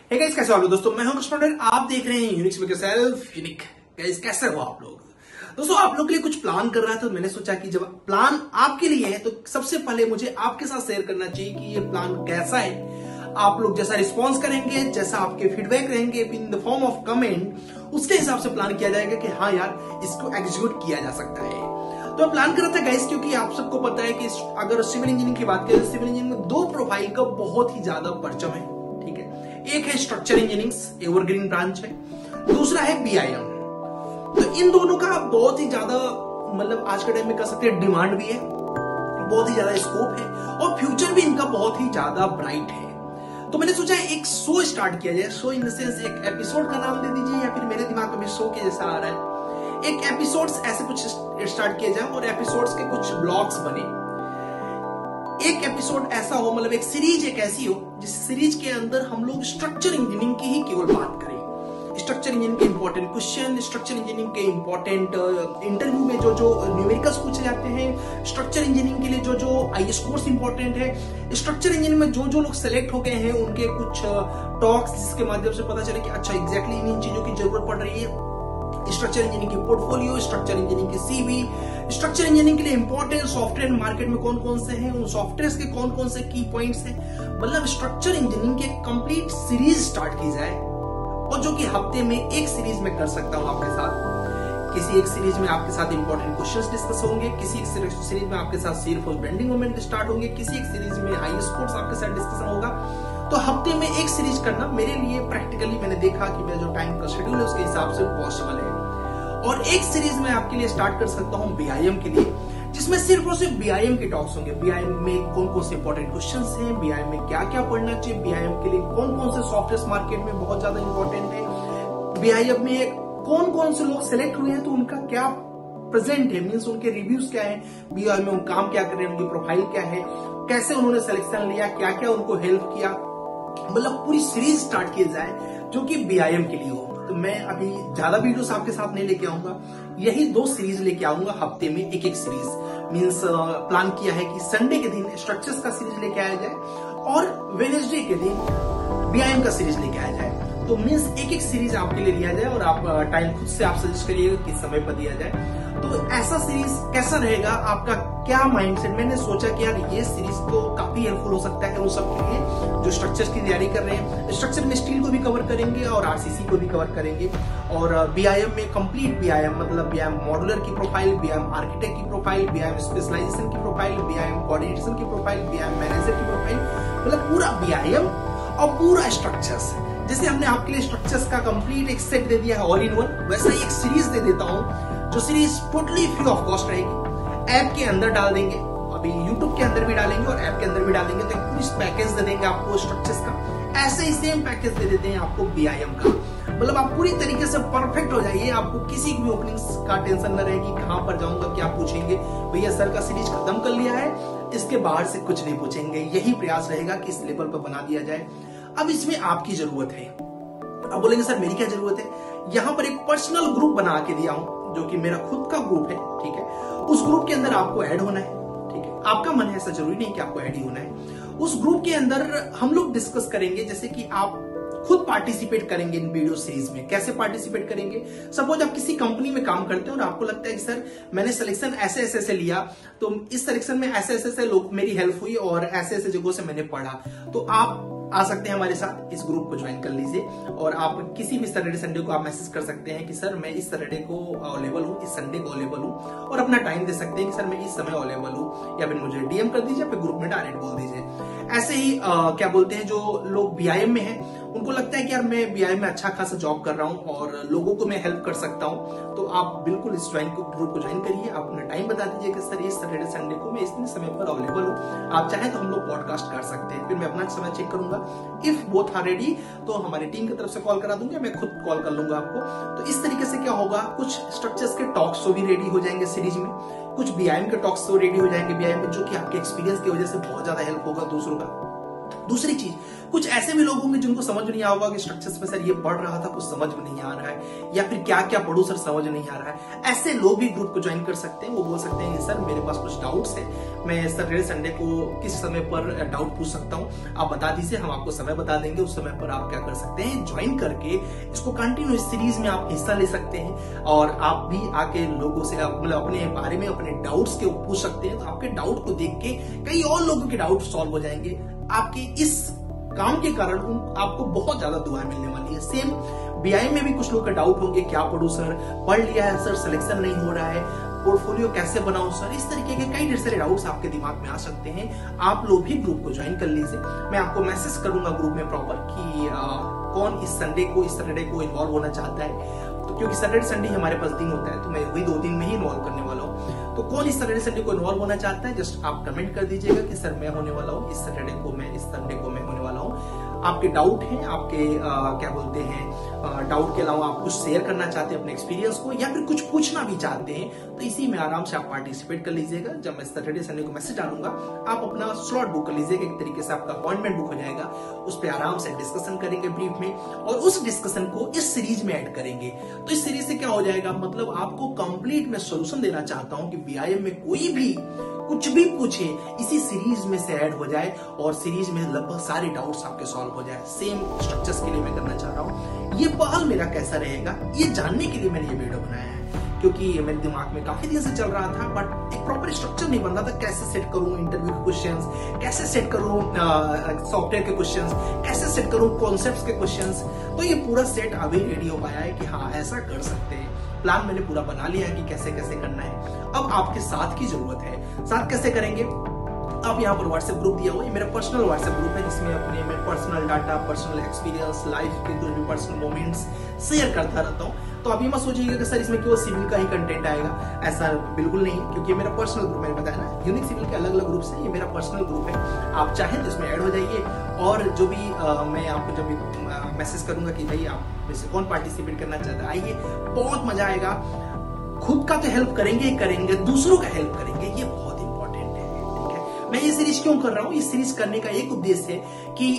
Hey guys, कैसे हो आप लोग दोस्तों? मैं हूं कृष्ण, आप देख रहे हैं uniques with yourself unique. Guys, कैसे हो आप लोग दोस्तों? आप लोग के लिए कुछ प्लान कर रहा था, तो मैंने सोचा कि जब प्लान आपके लिए है तो सबसे पहले मुझे आपके साथ शेयर करना चाहिए कि ये प्लान कैसा है। आप लोग जैसा रिस्पॉन्स करेंगे, जैसा आपके फीडबैक रहेंगे in the form of comment, उसके हिसाब से प्लान किया जाएगा कि हाँ यार, इसको एग्जीक्यूट किया जा सकता है। तो प्लान कर रहा था गाइस, क्योंकि आप सबको पता है कि अगर सिविल इंजीनियरिंग की बात करें तो सिविल इंजीनियरिंग में दो प्रोफाइल का बहुत ही ज्यादा परचम है। ठीक है, एक है स्ट्रक्चर इंजीनियरिंग, एवरग्रीन ब्रांच है, दूसरा है बीआईएम। तो इन दोनों का बहुत ही ज्यादा मतलब आज के टाइम में कह सकते हैं डिमांड भी है, बहुत ही ज्यादा स्कोप है और फ्यूचर भी इनका बहुत ही ज्यादा ब्राइट है। तो मैंने सोचा एक शो स्टार्ट किया जाए। शो इन द सेंस एक एपिसोड का नाम दे दीजिए, या फिर मेरे दिमाग में भी शो के जैसा आ रहा है, एक एपिसोड्स ऐसे कुछ स्टार्ट किए जाए और एपिसोड्स के कुछ ब्लॉक्स बने। एक एपिसोड ऐसा हो, मतलब एक सीरीज एक ऐसी हो जिस सीरीज के अंदर हम लोग स्ट्रक्चर इंजीनियरिंग की ही केवल बात करें। स्ट्रक्चर इंजीनियरिंग के इंपॉर्टेंट क्वेश्चन, स्ट्रक्चर इंजीनियरिंग के इंपॉर्टेंट इंटरव्यू में जो जो न्यूमेरिकल्स पूछे जाते हैं, स्ट्रक्चर इंजीनियरिंग के लिए जो जो आईएएस कोर्स इंपॉर्टेंट है, स्ट्रक्चर इंजीनियरिंग में जो जो लोग सेलेक्ट हो गए हैं उनके कुछ टॉक्स, जिसके माध्यम से पता चले कि अच्छा एग्जैक्टली इन चीजों की जरूरत पड़ रही है। स्ट्रक्चर इंजीनियरिंग की पोर्टफोलियो, स्ट्रक्चर इंजीनियरिंग की सीवी, स्ट्रक्चर इंजीनियरिंग के लिए इंपॉर्टेंट सॉफ्टवेयर मार्केट में कौन कौन से हैं, उन सॉफ्टवेयर के कौन कौन से की पॉइंट्स हैं, मतलब स्ट्रक्चर इंजीनियरिंग की कंप्लीट सीरीज स्टार्ट की जाए, और जो कि हफ्ते में एक सीरीज में कर सकता हूं आपके साथ। किसी एक सीरीज में आपके साथ इंपॉर्टेंट क्वेश्चंस डिस्कस होंगे, किसी एक सीरीज में आपके साथ सिर्फ बेंडिंग मोमेंट स्टार्ट होंगे, किसी एक सीरीज में हाई स्पोर्ट्स आपके साथ डिस्कशन होगा। तो हफ्ते में एक सीरीज करना मेरे लिए प्रैक्टिकली मैंने देखा कि मेरा जो टाइम का शेड्यूल है उसके हिसाब से पॉसिबल है। और एक सीरीज में आपके लिए स्टार्ट कर सकता हूं बीआईएम के लिए, जिसमें सिर्फ और सिर्फ बीआईएम के टॉक्स होंगे। बीआईएम में कौन कौन से इंपॉर्टेंट क्वेश्चंस हैं, बीआईएम में क्या क्या पढ़ना चाहिए, बीआईएम के लिए कौन कौन से सॉफ्टवेयर मार्केट में बहुत ज्यादा इंपॉर्टेंट है, बीआईएम में कौन कौन से लोग सिलेक्ट हुए हैं तो उनका क्या प्रेजेंट है, मीन्स उनके रिव्यूज क्या है, बीआईएम में काम क्या कर रहे हैं, उनकी प्रोफाइल क्या है, कैसे उन्होंने सिलेक्शन लिया, क्या क्या उनको हेल्प किया, मतलब पूरी सीरीज स्टार्ट की जाए जो कि बीआईएम के लिए हो। तो मैं अभी ज्यादा वीडियोस आपके साथ नहीं लेके आऊंगा, यही दो सीरीज लेके आऊंगा हफ्ते में एक एक सीरीज। मींस प्लान किया है कि संडे के दिन स्ट्रक्चर्स का सीरीज लेके आया जाए और वेडनेसडे के दिन बीआईएम का सीरीज लेके आया जाए। तो मींस एक एक सीरीज आपके लिए लिया जाए और आप टाइम खुद से आप सजेस्ट करिएगा किस समय पर दिया जाए। तो ऐसा सीरीज कैसा रहेगा, आपका क्या माइंडसेट? मैंने सोचा कि यार ये सीरीज तो काफी हेल्पफुल हो सकता है उन सब के लिए जो स्ट्रक्चर्स की तैयारी कर रहे हैं। स्ट्रक्चर में स्टील को भी कवर करेंगे और आरसीसी को भी कवर करेंगे, और बीआईएम में कंप्लीट बीआईएम मतलब बीआईएम मॉड्यूलर की प्रोफाइल, बीआईएम आर्किटेक्ट की प्रोफाइल, बीआईएम स्पेशलाइजेशन की प्रोफाइल, बीआईएम कोऑर्डिनेशन की प्रोफाइल, बीआईएम मैनेजर की प्रोफाइल, मतलब पूरा बीआईएम और पूरा स्ट्रक्चर्स। जैसे हमने आपके लिए स्ट्रक्चर्स का कंप्लीट एक सेट दे दिया है ऑल इन वन, वैसा ही एक सीरीज दे देता हूं जो series totally free of cost रहेगी। ऐप के अंदर डाल देंगे, अभी यूट्यूब के अंदर भी डालेंगे और ऐप के अंदर भी डालेंगे, तो एक पूरी पैकेज दे देंगे आपको स्ट्रक्चर्स का। ऐसे ही सेम पैकेज दे देते हैं आपको बीआईएम का, मतलब आप पूरी तरीके से परफेक्ट हो जाइए। आपको किसी भी ओपनिंग्स का टेंशन न रहेगी, कहां पर जाऊंगा, क्या पूछेंगे, भैया सर का सीरीज खत्म कर लिया है, इसके बाहर से कुछ नहीं पूछेंगे। यही प्रयास रहेगा कि इस लेवल पर बना दिया जाए। अब इसमें आपकी जरूरत है। अब बोलेंगे सर मेरी क्या जरूरत है? यहाँ पर एक पर्सनल ग्रुप बना के दिया हूं जो कि मेरा खुद का ग्रुप है। ठीक है, उस ग्रुप के अंदर आपको ऐड होना है। ठीक है, आपका मन है, ऐसा जरूरी नहीं कि आपको ऐड ही होना है। उस ग्रुप के अंदर हम लोग डिस्कस करेंगे, जैसे कि आप खुद पार्टिसिपेट करेंगे इन वीडियो सीरीज में। कैसे पार्टिसिपेट करेंगे? सपोज आप किसी कंपनी में काम करते हैं और आपको लगता है कि सर मैंने सिलेक्शन ऐसे ऐसे से लिया, तो इस सिलेक्शन में ऐसे ऐसे से लोग मेरी हेल्प हुई और ऐसे ऐसे जगहों से मैंने पढ़ा, तो आप आ सकते हैं हमारे साथ, इस ग्रुप को ज्वाइन कर लीजिए। और आप किसी भी सैटरडे संडे को आप मैसेज कर सकते हैं कि सर मैं इस सैटरडे को अवेलेबल हूँ, इस संडे को अवेलेबल हूँ, और अपना टाइम दे सकते हैं कि सर मैं इस समय अवेलेबल हूँ, या फिर मुझे डीएम कर दीजिए, फिर ग्रुप में डायरेक्ट बोल दीजिए। ऐसे ही क्या बोलते हैं, जो लोग बीआईएम में हैं उनको लगता है कि यार मैं बीआईएम में अच्छा खासा जॉब कर रहा हूँ और लोगों को मैं हेल्प कर सकता हूँ, तो आप बिल्कुल इस ग्रुप को ज्वाइन करिए। आप अपना टाइम बता दीजिए कि सर इस सैटरडे संडे को मैं इतने समय पर अवेलेबल हूँ, आप चाहें तो हम लोग पॉडकास्ट कर सकते हैं। फिर मैं अपना समय चेक करूंगा, इफ बोथ आर रेडी तो हमारी टीम की तरफ से कॉल करा दूंगा, मैं खुद कॉल कर लूंगा आपको। तो इस तरीके से क्या होगा, कुछ स्ट्रक्चर्स के टॉक्स तो भी रेडी हो जाएंगे सीरीज में, कुछ बीआईएम के टॉक्स तो रेडी हो जाएंगे बीआईएम में, जो कि आपके एक्सपीरियंस की वजह से बहुत ज्यादा हेल्प होगा दूसरों का। दूसरी चीज, कुछ ऐसे भी लोग होंगे जिनको समझ में नहीं आएगा कि स्ट्रक्चर्स में सर ये पढ़ रहा था कुछ समझ में नहीं आ रहा है, या फिर क्या क्या पढ़ूं सर समझ नहीं आ रहा है। ऐसे लोग भी ग्रुप को ज्वाइन कर सकते हैं। वो बोल सकते हैं कि सर मेरे पास कुछ डाउट्स है, मैं सैटरडे संडे को किस समय पर डाउट पूछ सकता हूँ, आप बता दीजिए, हम आपको समय बता देंगे। उस समय पर आप क्या कर सकते हैं, ज्वाइन करके इसको कंटिन्यू सीरीज में आप हिस्सा ले सकते हैं और आप भी आके लोगों से मतलब अपने बारे में अपने डाउट्स के पूछ सकते हैं। तो आपके डाउट को देख के कई और लोगों के डाउट सॉल्व हो जाएंगे। आपके इस काम के कारण आपको बहुत ज्यादा दुआएं मिलने वाली है। सेम बीआई में भी कुछ लोग का डाउट होंगे, क्या पढ़ूं सर, पढ़ लिया है सर, सिलेक्शन नहीं हो रहा है, पोर्टफोलियो कैसे बनाऊं सर, इस तरीके के कई ढेर सारे डाउट्स आपके दिमाग में आ सकते हैं। आप लोग भी ग्रुप को ज्वाइन कर लीजिए। मैं आपको मैसेज करूंगा ग्रुप में प्रॉपर कि कौन इस सैटरडे को इन्वॉल्व होना चाहता है। तो क्योंकि सैटरडे संडे हमारे पास दिन होता है, तो मैं वही 2 दिन में ही इन्वॉल्व करने वाला हूँ। तो कौन इस सैटरडे संडे को इन्वॉल्व होना चाहता है, जस्ट आप कमेंट कर दीजिएगा कि सर मैं होने वाला हूँ, इस सैटरडे को मैं, इस संडे को मैं होने वाला हूँ। आपके डाउट हैं, आपके क्या बोलते हैं, डाउट के अलावा आप कुछ शेयर करना चाहते हैं अपने एक्सपीरियंस को, या फिर कुछ पूछना भी चाहते हैं, तो इसी में आराम से आप पार्टिसिपेट कर लीजिएगा। जब मैं सैटरडे संडे को मैसेज डालूंगा, आप अपना स्लॉट बुक कर लीजिएगा, एक तरीके से आपका अपॉइंटमेंट बुक हो जाएगा। उस पर आराम से डिस्कशन करेंगे ब्रीफ में, और उस डिस्कशन को इस सीरीज में ऐड करेंगे। तो इस सीरीज से क्या हो जाएगा, मतलब आपको कंप्लीट मैं सोल्यूशन देना चाहता हूं कि बीआईएम में कोई भी कुछ भी पूछे, इसी सीरीज में से ऐड हो जाए और सीरीज में लगभग सारे डाउट्स आपके सॉल्व हो जाए। सेम स्ट्रक्चर्स के लिए मैं करना चाह रहा हूँ। ये पहल मेरा कैसा रहेगा, ये जानने के लिए मैंने ये वीडियो बनाया है, क्योंकि ये मेरे दिमाग में काफी दिन से चल रहा था, बट एक प्रॉपर स्ट्रक्चर नहीं बन रहा था। कैसे सेट करूं इंटरव्यू के क्वेश्चंस, कैसे सेट करूं सॉफ्टवेयर के क्वेश्चंस, कैसे सेट करूं कॉन्सेप्ट्स के क्वेश्चंस। तो ये पूरा सेट अभी रेडी हो पाया है कि हाँ ऐसा कर सकते हैं। प्लान मैंने पूरा बना लिया है कि कैसे कैसे करना है। अब आपके साथ की जरूरत है। साथ कैसे करेंगे, आप यहाँ पर व्हाट्सएप ग्रुप दिया हुआ है, मेरा पर्सनल व्हाट्सएप ग्रुप है, जिसमें अपने मैं personal data, personal experience, life के जो भी पर्सनल मोमेंट्स शेयर करता रहता हूँ। तो आप ये मत सोचिएगा कि सर इसमें केवल सिविल का ही कंटेंट आएगा, ऐसा बिल्कुल नहीं है, क्योंकि ये मेरा पर्सनल ग्रुप, मैंने बताया ना, यूनिक सिविल के अलग अलग ग्रुप्स हैं, ये मेरा पर्सनल ग्रुप है। आप चाहें तो इसमें ऐड हो जाइए, और जो भी मैं आपको जब भी मैसेज करूंगा कि भाई आप में से कौन पार्टिसिपेट करना चाहता है, आइए, बहुत मजा आएगा। खुद का तो हेल्प करेंगे, दूसरों का हेल्प करेंगे, ये बहुत इंपॉर्टेंट है। ठीक है, मैं ये सीरीज क्यों कर रहा हूँ, ये सीरीज करने का एक उद्देश्य है कि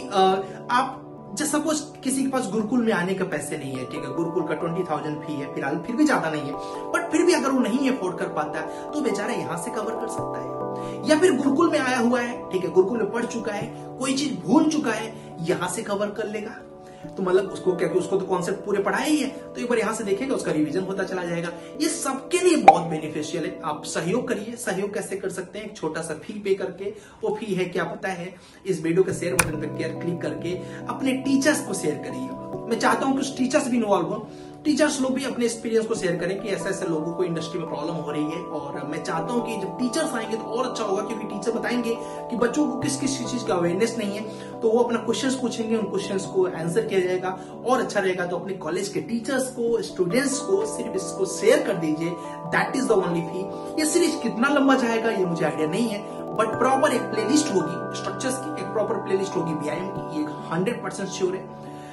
आप जैसे सपोज किसी के पास गुरुकुल में आने के पैसे नहीं है, ठीक है, गुरुकुल का 20,000 फी है, फिर भी ज्यादा नहीं है, बट फिर भी अगर वो नहीं अफोर्ड कर पाता है तो बेचारा यहाँ से कवर कर सकता है। या फिर गुरुकुल में आया हुआ है, ठीक है, गुरुकुल में पढ़ चुका है, कोई चीज भूल चुका है, यहाँ से कवर कर लेगा। तो मतलब उसको क्या, उसको तो कॉन्सेप्ट पूरे पढ़ाया ही है, तो एक बार यहाँ से देखेगा, उसका रिवीजन होता चला जाएगा। ये सबके लिए बहुत बेनिफिशियल है। आप सहयोग करिए। सहयोग कैसे कर सकते हैं, एक छोटा सा फी पे करके। वो फी है क्या पता है, इस वीडियो के शेयर बटन पे क्लिक करके अपने टीचर्स को शेयर करिए। मैं चाहता हूं कि उस टीचर्स भी इन्वॉल्व हो, टीचर्स लोग भी अपने एक्सपीरियंस को शेयर करें कि ऐसे ऐसे लोगों को इंडस्ट्री में प्रॉब्लम हो रही है। और मैं चाहता हूं कि जब टीचर्स आएंगे तो और अच्छा होगा, क्योंकि टीचर बताएंगे कि बच्चों को किस किस चीज का अवेयरनेस नहीं है, तो वो अपना क्वेश्चंस पूछेंगे, उन क्वेश्चंस को आंसर किया जाएगा और अच्छा रहेगा। तो अपने कॉलेज के टीचर्स को, स्टूडेंट्स को सिर्फ इसको शेयर कर दीजिए, that is the only fee. ये सीरीज कितना लंबा जाएगा ये मुझे आइडिया नहीं है, बट प्रॉपर एक प्लेलिस्ट होगी स्ट्रक्चर्स की, एक प्रॉपर प्लेलिस्ट होगी बीआईएम की, ये 100% श्योर है।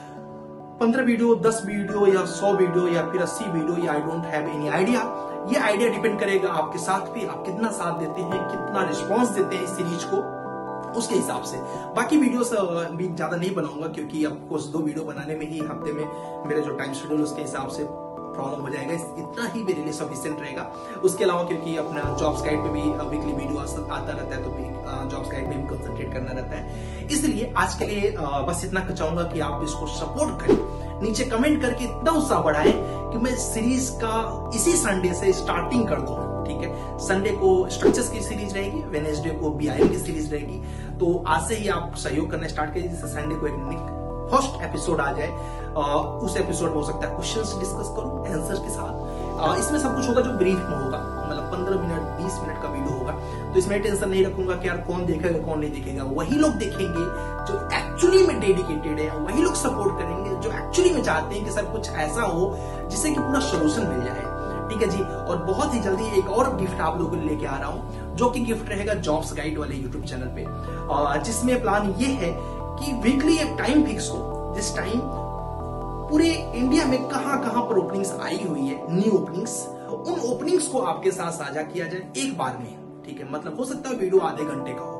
15 वीडियो, 10 वीडियो या 100 वीडियो या फिर 80 वीडियो, या I don't have any idea. ये आइडिया डिपेंड करेगा आपके साथ पे, आप कितना साथ देते हैं, कितना रिस्पांस देते हैं इस सीरीज को, उसके हिसाब से। बाकी वीडियोस भी ज्यादा नहीं बनाऊंगा, क्योंकि अब कुछ 2 वीडियो बनाने में ही हफ्ते में मेरा जो टाइम शेड्यूल उसके हिसाब से प्रॉब्लम हो जाएगा। इतना ही मेरे लिए सफिशिएंट रहेगा। उसके अलावा क्योंकि अपना जॉब्स गाइड पे भी वीकली वीडियो आता रहता है, तो जॉब्स गाइड पे भी कंसंट्रेट करना रहता है। इसलिए आज के लिए बस इतना चाहूंगा कि आप इसको सपोर्ट करें, नीचे कमेंट करके इतना उत्साह बढ़ाएं कि मैं सीरीज का इसी संडे से स्टार्टिंग कर दूं। ठीक है, संडे को स्ट्रक्चर्स की सीरीज रहेगी, वेडनेसडे को बीआईएम की सीरीज रहेगी। तो आज से ही आप सहयोग करना स्टार्ट करिए, जिससे संडे को एक फर्स्ट एपिसोड आ जाए। उस एपिसोड में हो सकता है क्वेश्चंस डिस्कस करूं आंसर के साथ। इसमें सब कुछ होगा जो ब्रीफ में होगा, मतलब 15 मिनट 20 मिनट का वीडियो होगा। तो इसमें टेंशन नहीं रखूंगा कि यार कौन देखेगा कौन नहीं देखेगा। वही लोग देखेंगे जो एक्चुअली में डेडिकेटेड है, वही लोग सपोर्ट करेंगे जो एक्चुअली में चाहते हैं कि सर कुछ ऐसा हो जिससे कि पूरा सोल्यूशन मिल जाए। ठीक है जी, और बहुत ही जल्दी एक और गिफ्ट आप लोगों को लेके आ रहा हूं, जो कि गिफ्ट रहेगा जॉब्स गाइड वाले यूट्यूब चैनल पे, जिसमें प्लान ये है कि वीकली एक टाइम फिक्स हो, जिस टाइम पूरे इंडिया में कहां कहां पर ओपनिंग्स आई हुई है, न्यू ओपनिंग्स, उन ओपनिंग्स को आपके साथ साझा किया जाए एक बार में। ठीक है, मतलब हो सकता है वीडियो आधे घंटे का हो,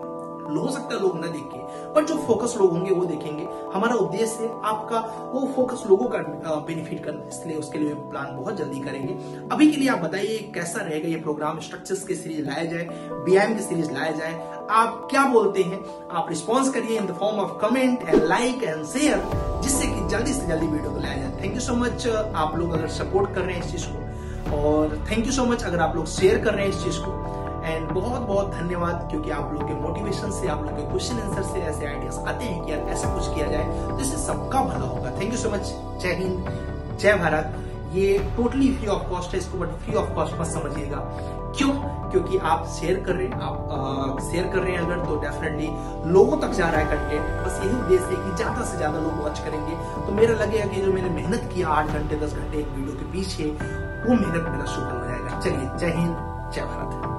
हो सकता है लोग ना देखें, पर जो फोकस लोग होंगे वो देखेंगे। हमारा उद्देश्य है आपका वो फोकस लोगों का बेनिफिट करना, इसलिए उसके लिए प्लान बहुत जल्दी करेंगे। अभी के लिए आप बताइए कैसा रहेगा ये प्रोग्राम, स्ट्रक्चर्स की सीरीज लाया जाए, बीआईएम की सीरीज लाया जाए, आप क्या बोलते हैं? आप रिस्पॉन्स करिए in the form of comment and like and share, जिससे कि जल्दी से जल्दी वीडियो को लाया जाए। थैंक यू सो मच आप लोग अगर सपोर्ट कर रहे हैं इस चीज को, और थैंक यू सो मच अगर आप लोग शेयर कर रहे हैं इस चीज को। एंड बहुत बहुत धन्यवाद, क्योंकि आप लोग के मोटिवेशन से, आप लोग के क्वेश्चन आंसर से ऐसे आइडियाज आते हैं कि यार ऐसा कुछ किया जाए तो इससे सबका भला होगा। Thank you so much. जय हिंद, जय भारत। ये टोटली फ्री ऑफ कॉस्ट है, इसको बट फ्री ऑफ कॉस्ट मत समझिएगा। क्यों? क्योंकि आप शेयर कर रहे हैं, आप शेयर कर रहे हैं अगर, तो डेफिनेटली लोगों तक जा रहा है कंटेंट। बस यही उद्देश्य है कि ज्यादा से ज्यादा लोग वॉच करेंगे, तो मेरा लगेगा कि जो मैंने मेहनत किया 8 घंटे 10 घंटे एक वीडियो के पीछे, वो मेहनत मेरा शुभ हो जाएगा। चलिए, जय हिंद, जय भारत।